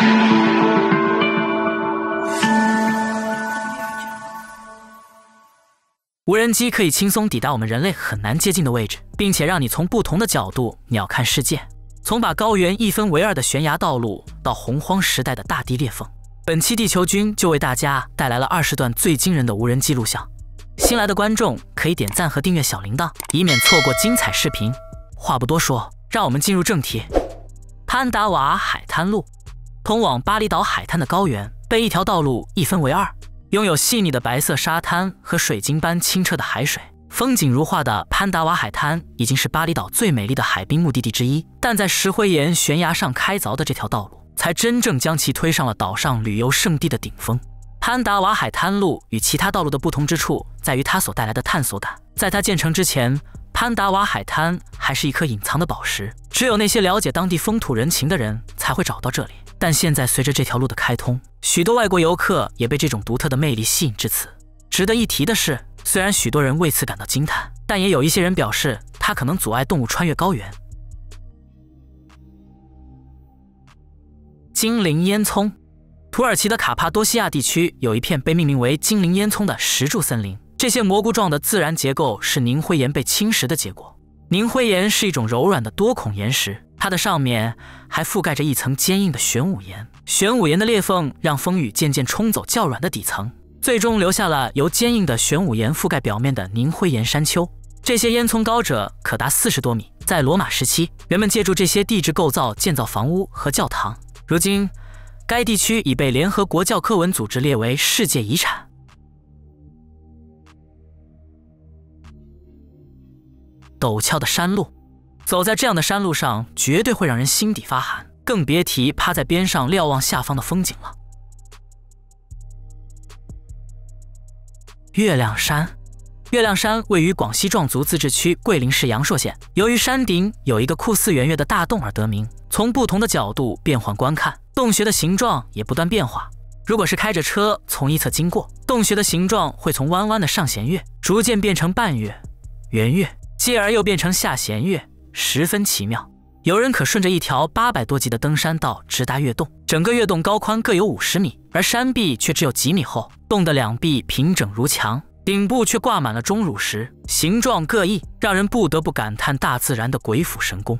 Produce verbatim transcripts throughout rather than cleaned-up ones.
无人机可以轻松抵达我们人类很难接近的位置，并且让你从不同的角度鸟瞰世界，从把高原一分为二的悬崖道路到洪荒时代的大地裂缝。本期地球君就为大家带来了二十段最惊人的无人机录像。新来的观众可以点赞和订阅小铃铛，以免错过精彩视频。话不多说，让我们进入正题。潘达瓦海滩路，通往巴厘岛海滩的高原被一条道路一分为二。拥有细腻的白色沙滩和水晶般清澈的海水，风景如画的潘达瓦海滩已经是巴厘岛最美丽的海滨目的地之一。但在石灰岩悬崖上开凿的这条道路，才真正将其推上了岛上旅游胜地的顶峰。潘达瓦海滩路与其他道路的不同之处在于它所带来的探索感。在它建成之前，潘达瓦海滩还是一颗隐藏的宝石，只有那些了解当地风土人情的人才会找到这里。但现在随着这条路的开通，许多外国游客也被这种独特的魅力吸引至此。值得一提的是，虽然许多人为此感到惊叹，但也有一些人表示它可能阻碍动物穿越高原。精灵烟囱，土耳其的卡帕多西亚地区有一片被命名为精灵烟囱的石柱森林，这些蘑菇状的自然结构是凝灰岩被侵蚀的结果。凝灰岩是一种柔软的多孔岩石，它的上面还覆盖着一层坚硬的玄武岩。玄武岩的裂缝让风雨渐渐冲走较软的底层，最终留下了由坚硬的玄武岩覆盖表面的凝灰岩山丘。这些烟囱高者可达四十多米。在罗马时期，人们借助这些地质构造建造房屋和教堂。如今，该地区已被联合国教科文组织列为世界遗产。陡峭的山路，走在这样的山路上，绝对会让人心底发寒，更别提趴在边上瞭望下方的风景了。月亮山，月亮山位于广西壮族自治区桂林市阳朔县，由于山顶有一个酷似圆月的大洞而得名。从不同的角度变换观看，洞穴的形状也不断变化。如果是开着车从一侧经过，洞穴的形状会从弯弯的上弦月逐渐变成半月、圆月，继而又变成下弦月，十分奇妙。游人可顺着一条八百多级的登山道直达月洞，整个月洞高宽各有五十米，而山壁却只有几米厚。洞的两壁平整如墙，顶部却挂满了钟乳石，形状各异，让人不得不感叹大自然的鬼斧神工。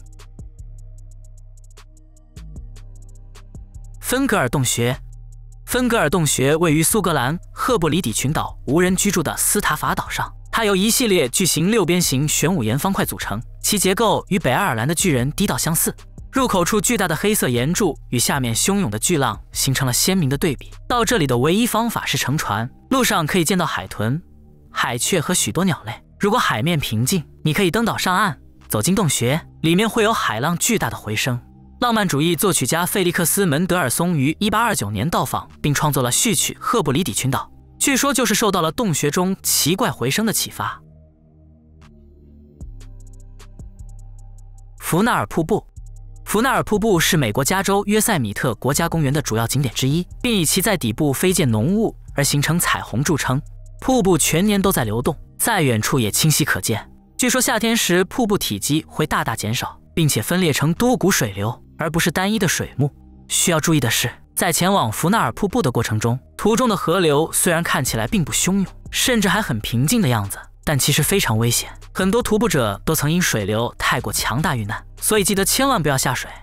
芬格尔洞穴，芬格尔洞穴位于苏格兰赫布里底群岛无人居住的斯塔法岛上，它由一系列巨型六边形玄武岩方块组成，其结构与北爱尔兰的巨人低道相似。入口处巨大的黑色岩柱与下面汹涌的巨浪形成了鲜明的对比。到这里的唯一方法是乘船，路上可以见到海豚、海雀和许多鸟类。如果海面平静，你可以登岛上岸，走进洞穴，里面会有海浪巨大的回声。浪漫主义作曲家费利克斯·门德尔松于一八二九年到访，并创作了序曲《赫布里底群岛》，据说就是受到了洞穴中奇怪回声的启发。福纳尔瀑布，福纳尔瀑布是美国加州约塞米特国家公园的主要景点之一，并以其在底部飞溅浓雾而形成彩虹著称。瀑布全年都在流动，在远处也清晰可见。据说夏天时，瀑布体积会大大减少，并且分裂成多股水流，而不是单一的水幕。需要注意的是，在前往福纳尔瀑布的过程中，途中的河流虽然看起来并不汹涌，甚至还很平静的样子，但其实非常危险。很多徒步者都曾因水流太过强大遇难，所以记得千万不要下水。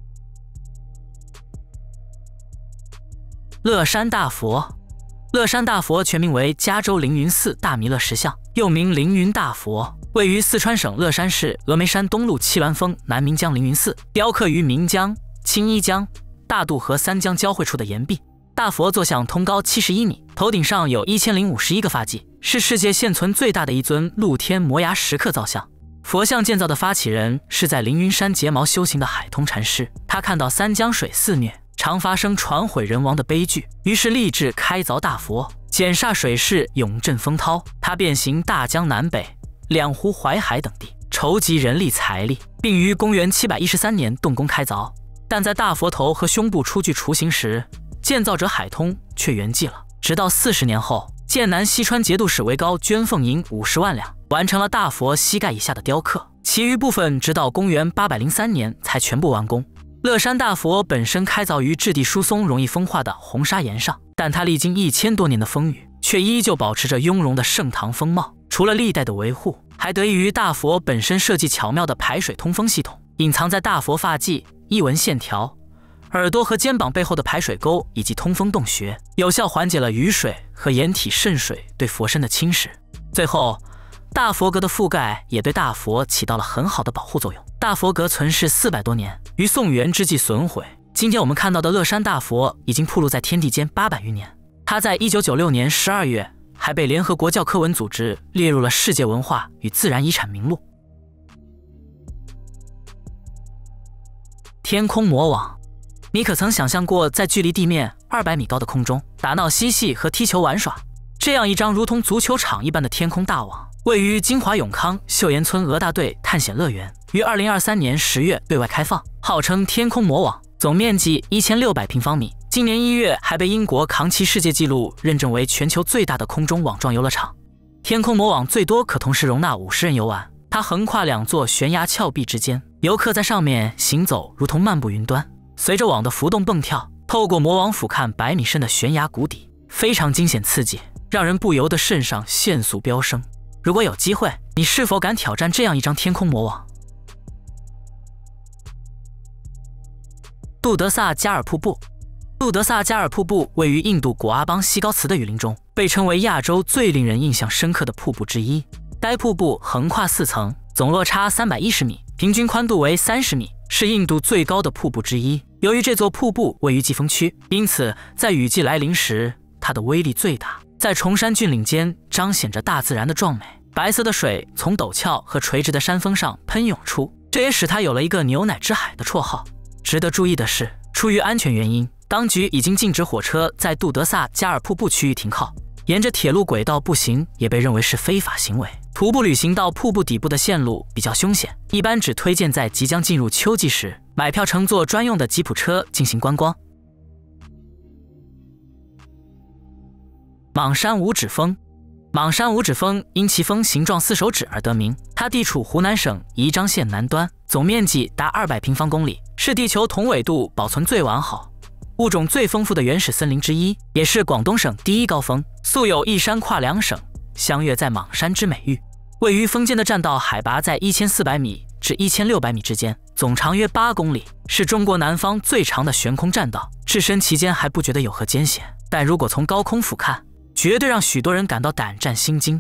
乐山大佛，乐山大佛全名为加州凌云寺大弥勒石像，又名凌云大佛，位于四川省乐山市峨眉山东麓七峦峰南岷江凌云寺，雕刻于岷江、青衣江、大渡河三江交汇处的岩壁。大佛坐像通高七十一米，头顶上有一千零五十一个发髻，是世界现存最大的一尊露天摩崖石刻造像。佛像建造的发起人是在凌云山结毛修行的海通禅师，他看到三江水肆虐，常发生船毁人亡的悲剧，于是立志开凿大佛，减煞水势，永镇风涛。他遍行大江南北、两湖淮海等地，筹集人力财力，并于公元七百一十三年动工开凿。但在大佛头和胸部出具雏形时，建造者海通却圆寂了。直到四十年后，剑南西川节度使韦高捐俸银五十万两，完成了大佛膝盖以下的雕刻，其余部分直到公元八百零三年才全部完工。 乐山大佛本身开凿于质地疏松、容易风化的红砂岩上，但它历经一千多年的风雨，却依旧保持着雍容的盛唐风貌。除了历代的维护，还得益于大佛本身设计巧妙的排水通风系统。隐藏在大佛发髻、衣纹线条、耳朵和肩膀背后的排水沟以及通风洞穴，有效缓解了雨水和岩体渗水对佛身的侵蚀。最后，大佛阁的覆盖也对大佛起到了很好的保护作用。大佛阁存世四百多年，于宋元之际损毁。今天我们看到的乐山大佛已经暴露在天地间八百余年。它在一九九六年十二月还被联合国教科文组织列入了世界文化与自然遗产名录。天空魔网，你可曾想象过在距离地面二百米高的空中打闹嬉戏和踢球玩耍？这样一张如同足球场一般的天空大网，位于金华永康秀岩村鹅大队探险乐园，于二零二三年十月对外开放，号称天空魔网，总面积一千六百平方米。今年一月还被英国扛旗世界纪录认证为全球最大的空中网状游乐场。天空魔网最多可同时容纳五十人游玩，它横跨两座悬崖峭壁之间，游客在上面行走如同漫步云端，随着网的浮动蹦跳，透过魔网俯瞰百米深的悬崖谷底，非常惊险刺激，让人不由得肾上腺素飙升。如果有机会，你是否敢挑战这样一张天空魔网？杜德萨加尔瀑布，杜德萨加尔瀑布位于印度果阿邦西高茨的雨林中，被称为亚洲最令人印象深刻的瀑布之一。该瀑布横跨四层，总落差三百一十米，平均宽度为三十米，是印度最高的瀑布之一。由于这座瀑布位于季风区，因此在雨季来临时，它的威力最大，在崇山峻岭间彰显着大自然的壮美。白色的水从陡峭和垂直的山峰上喷涌出，这也使它有了一个牛奶之海的绰号。值得注意的是，出于安全原因，当局已经禁止火车在杜德萨加尔瀑布区域停靠，沿着铁路轨道步行也被认为是非法行为。徒步旅行到瀑布底部的线路比较凶险，一般只推荐在即将进入秋季时买票乘坐专用的吉普车进行观光。莽山五指峰，莽山五指峰因其峰形状似手指而得名，它地处湖南省宜章县南端，总面积达二百平方公里，是地球同纬度保存最完好、物种最丰富的原始森林之一，也是广东省第一高峰，素有一山跨两省，相约在莽山之美誉。位于峰间的栈道海拔在一千四百米至一千六百米之间，总长约八公里，是中国南方最长的悬空栈道。置身其间还不觉得有何艰险，但如果从高空俯瞰，绝对让许多人感到胆战心惊。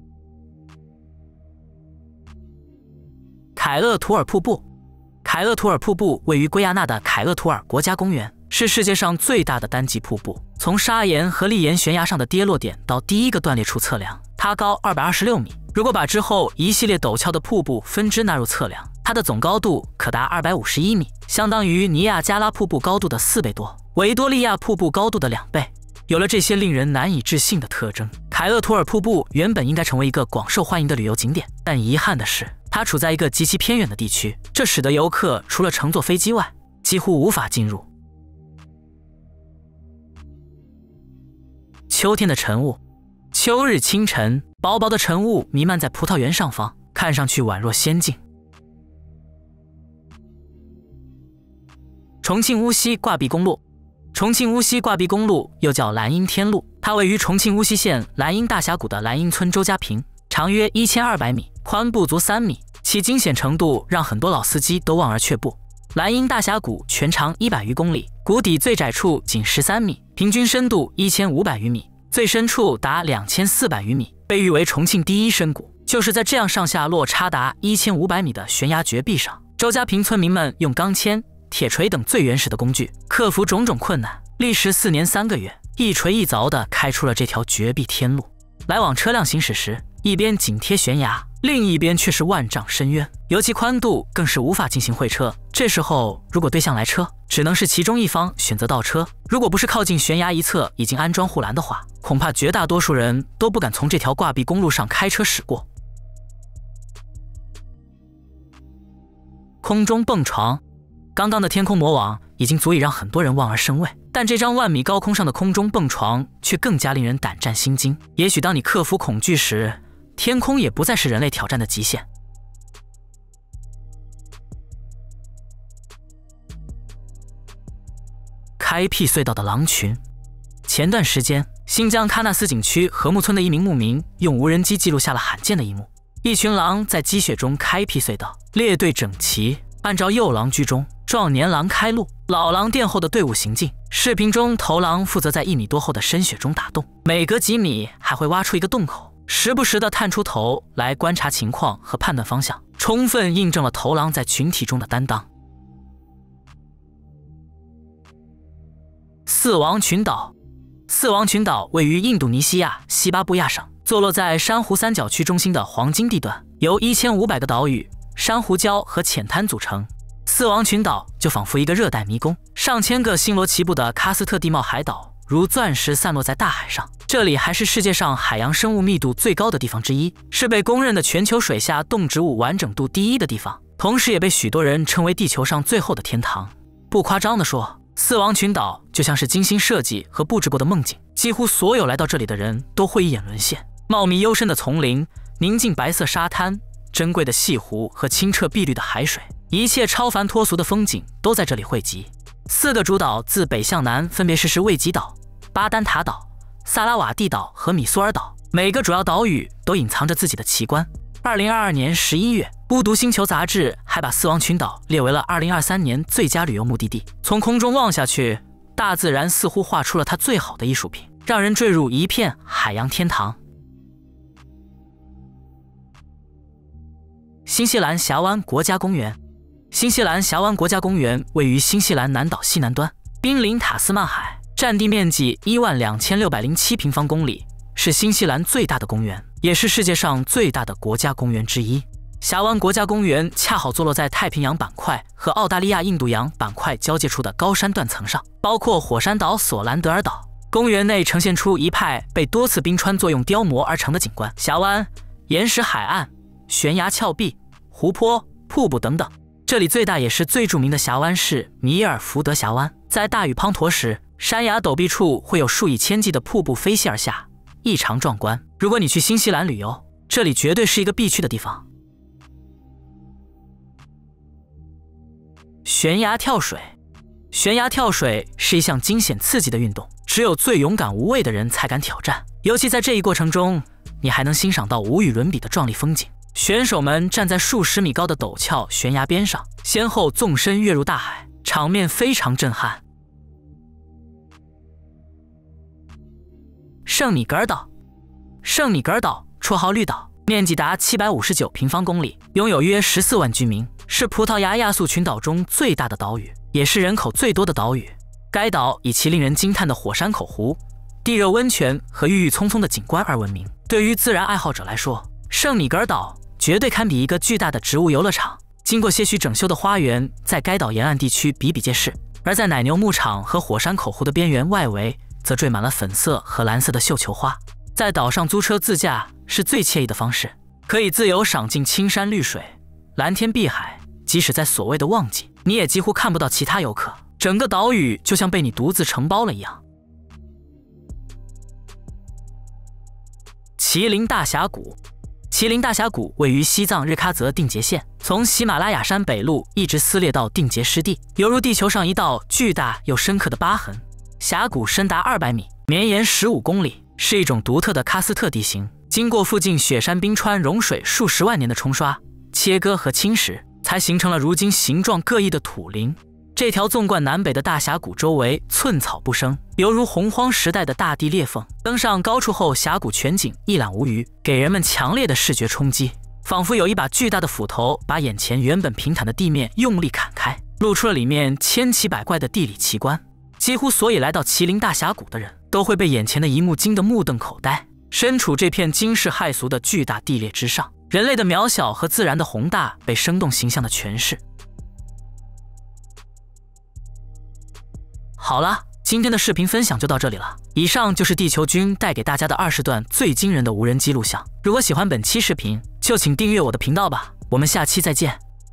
凯厄图尔瀑布，凯厄图尔瀑布位于圭亚那的凯厄图尔国家公园，是世界上最大的单极瀑布。从砂岩和砾岩悬崖上的跌落点到第一个断裂处测量，它高二百二十六米。如果把之后一系列陡峭的瀑布分支纳入测量，它的总高度可达二百五十一米，相当于尼亚加拉瀑布高度的四倍多，维多利亚瀑布高度的两倍。有了这些令人难以置信的特征，凯厄图尔瀑布原本应该成为一个广受欢迎的旅游景点，但遗憾的是，它处在一个极其偏远的地区，这使得游客除了乘坐飞机外，几乎无法进入。秋天的晨雾，秋日清晨，薄薄的晨雾弥漫在葡萄园上方，看上去宛若仙境。重庆乌溪挂壁公路，重庆乌溪挂壁公路又叫蓝荫天路，它位于重庆乌溪县蓝荫大峡谷的蓝荫村周家坪，长约一千二百米，宽不足三米，其惊险程度让很多老司机都望而却步。蓝荫大峡谷全长一百余公里，谷底最窄处仅十三米，平均深度一千五百余米，最深处达两千四百余米，被誉为重庆第一深谷。就是在这样上下落差达一千五百米的悬崖绝壁上，周家坪村民们用钢钎、铁锤等最原始的工具，克服种种困难，历时四年三个月，一锤一凿地开出了这条绝壁天路。来往车辆行驶时，一边紧贴悬崖，另一边却是万丈深渊，尤其宽度更是无法进行会车。这时候，如果对向来车，只能是其中一方选择倒车。如果不是靠近悬崖一侧已经安装护栏的话，恐怕绝大多数人都不敢从这条挂壁公路上开车驶过。空中蹦床，刚刚的天空魔网已经足以让很多人望而生畏，但这张万米高空上的空中蹦床却更加令人胆战心惊。也许当你克服恐惧时，天空也不再是人类挑战的极限。 开辟隧道的狼群。前段时间，新疆喀纳斯景区禾木村的一名牧民用无人机记录下了罕见的一幕：一群狼在积雪中开辟隧道，列队整齐，按照幼狼居中、壮年狼开路、老狼殿后的队伍行进。视频中，头狼负责在一米多厚的深雪中打洞，每隔几米还会挖出一个洞口，时不时地探出头来观察情况和判断方向，充分印证了头狼在群体中的担当。四王群岛，四王群岛位于印度尼西亚西巴布亚省，坐落在珊瑚三角区中心的黄金地段，由一千五百个岛屿、珊瑚礁和浅滩组成。四王群岛就仿佛一个热带迷宫，上千个星罗棋布的喀斯特地貌海岛如钻石散落在大海上。这里还是世界上海洋生物密度最高的地方之一，是被公认的全球水下动植物完整度第一的地方，同时也被许多人称为地球上最后的天堂。不夸张地说，四王群岛就像是精心设计和布置过的梦境，几乎所有来到这里的人都会一眼沦陷。茂密幽深的丛林、宁静白色沙滩、珍贵的西湖和清澈碧绿的海水，一切超凡脱俗的风景都在这里汇集。四个主岛自北向南分别是是卫吉岛、巴丹塔岛、萨拉瓦蒂岛和米苏尔岛，每个主要岛屿都隐藏着自己的奇观。二零二二年十一月，孤独星球杂志还把四王群岛列为了二零二三年最佳旅游目的地。从空中望下去，大自然似乎画出了它最好的艺术品，让人坠入一片海洋天堂。新西兰峡湾国家公园，新西兰峡湾国家公园位于新西兰南岛西南端，濒临塔斯曼海，占地面积一万两千六百零七平方公里，是新西兰最大的公园，也是世界上最大的国家公园之一。峡湾国家公园恰好坐落在太平洋板块和澳大利亚印度洋板块交界处的高山断层上，包括火山岛索兰德尔岛。公园内呈现出一派被多次冰川作用雕磨而成的景观，峡湾、岩石海岸、悬崖峭壁、湖泊、瀑布等等。这里最大也是最著名的峡湾是米尔福德峡湾，在大雨滂沱时，山崖陡壁处会有数以千计的瀑布飞泻而下，异常壮观。如果你去新西兰旅游，这里绝对是一个必去的地方。悬崖跳水，悬崖跳水是一项惊险刺激的运动，只有最勇敢无畏的人才敢挑战。尤其在这一过程中，你还能欣赏到无与伦比的壮丽风景。选手们站在数十米高的陡峭悬崖边上，先后纵身跃入大海，场面非常震撼。圣米格尔岛，圣米格尔岛绰号绿岛，面积达七百五十九平方公里，拥有约十四万居民，是葡萄牙亚速群岛中最大的岛屿，也是人口最多的岛屿。该岛以其令人惊叹的火山口湖、地热温泉和郁郁葱葱的景观而闻名。对于自然爱好者来说，圣米格尔岛绝对堪比一个巨大的植物游乐场。经过些许整修的花园在该岛沿岸地区比比皆是，而在奶牛牧场和火山口湖的边缘外围，则缀满了粉色和蓝色的绣球花。在岛上租车自驾是最惬意的方式，可以自由赏尽青山绿水、蓝天碧海。即使在所谓的旺季，你也几乎看不到其他游客，整个岛屿就像被你独自承包了一样。麒麟大峡谷，麒麟大峡谷位于西藏日喀则定结县，从喜马拉雅山北麓一直撕裂到定结湿地，犹如地球上一道巨大又深刻的疤痕。峡谷深达二百米，绵延十五公里，是一种独特的喀斯特地形，经过附近雪山冰川融水数十万年的冲刷、切割和侵蚀，才形成了如今形状各异的土林。这条纵贯南北的大峡谷周围寸草不生，犹如洪荒时代的大地裂缝。登上高处后，峡谷全景一览无余，给人们强烈的视觉冲击，仿佛有一把巨大的斧头把眼前原本平坦的地面用力砍开，露出了里面千奇百怪的地理奇观。几乎所有来到麒麟大峡谷的人都会被眼前的一幕惊得目瞪口呆。身处这片惊世骇俗的巨大地裂之上，人类的渺小和自然的宏大被生动形象的诠释。好了，今天的视频分享就到这里了。以上就是地球君带给大家的二十段最惊人的无人机录像。如果喜欢本期视频，就请订阅我的频道吧。我们下期再见。